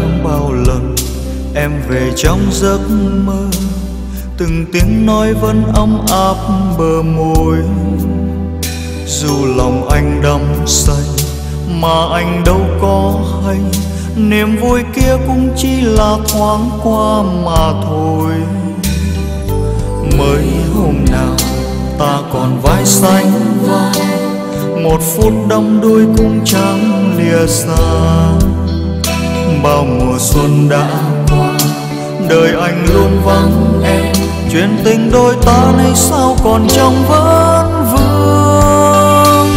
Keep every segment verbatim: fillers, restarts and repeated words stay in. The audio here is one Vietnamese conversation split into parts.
bao lần em về trong giấc mơ, từng tiếng nói vẫn ấm áp bờ môi. Dù lòng anh đắm say mà anh đâu có hay, niềm vui kia cũng chỉ là thoáng qua mà thôi. Mới hôm nào ta còn vai sánh vai, một phút đắm đuối cũng chẳng lìa xa. Bao mùa xuân đã qua, đời anh luôn vắng em, chuyện tình đôi ta nay sao còn trong vấn vương.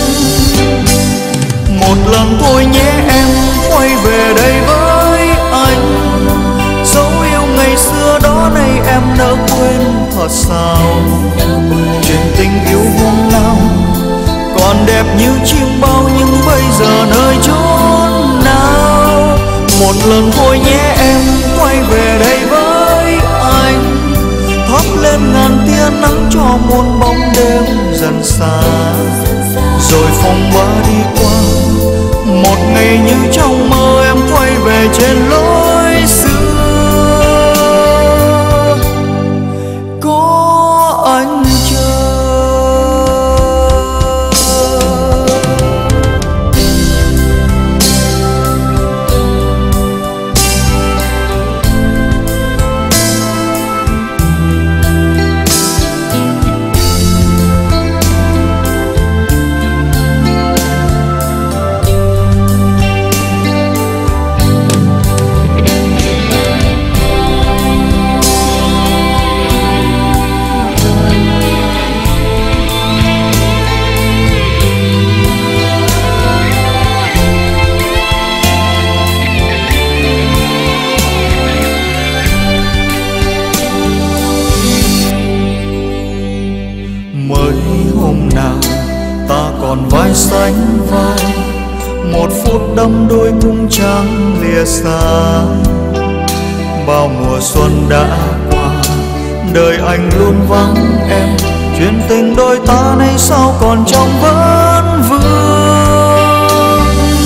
Một lần thôi nhé em, quay về đây với anh, dấu yêu ngày xưa đó nay em nỡ quên thật sao. Chuyện tình yêu hôm nào còn đẹp như chim bao, nhưng bây giờ nơi chốn nào. Một lần thôi nhé em, quay về đây với anh, thắp lên ngàn tia nắng cho muôn bóng đêm dần xa. Rồi phong ba đi qua, một ngày như trong mơ em quay về trên lối xưa, có anh chờ. Còn vai sánh vai, một phút đắm đuối cũng chẳng lìa xa. Bao mùa xuân đã qua, đời anh luôn vắng em, chuyện tình đôi ta nay sao còn trong vấn vương.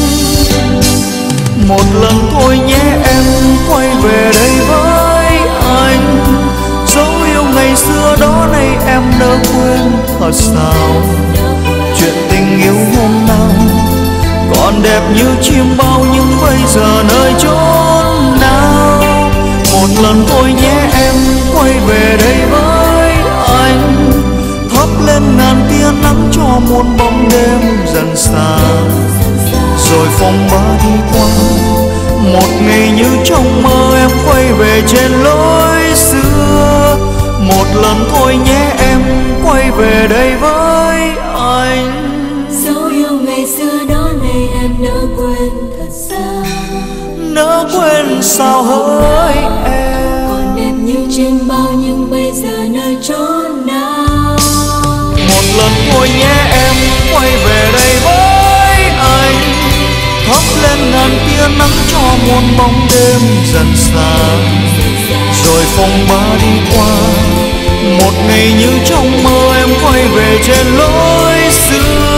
Một lần thôi nhé em, quay về đây với anh, dấu yêu ngày xưa đó nay em nỡ quên thật sao. Chuyện tình yêu hôm nào còn đẹp như chim bao, nhưng bây giờ nơi chốn nào. Một lần thôi nhé em, quay về đây với anh, thắp lên ngàn tia nắng cho muôn bóng đêm dần xa. Rồi phong ba đi qua, một ngày như trong mơ em quay về trên lối xưa. Một lần thôi nhé em, quay về đây với anh, dấu yêu ngày xưa đó này em nỡ quên thật xa. Nỡ quên sao hỡi em, còn đẹp như trên bao, nhưng bây giờ nơi chốn nào. Một lần thôi nhé em, quay về đây với anh, thắp lên ngàn tia nắng cho muôn bóng đêm dần xa. Rồi phong ba đi qua, một ngày như trong mơ em quay về trên lối xưa.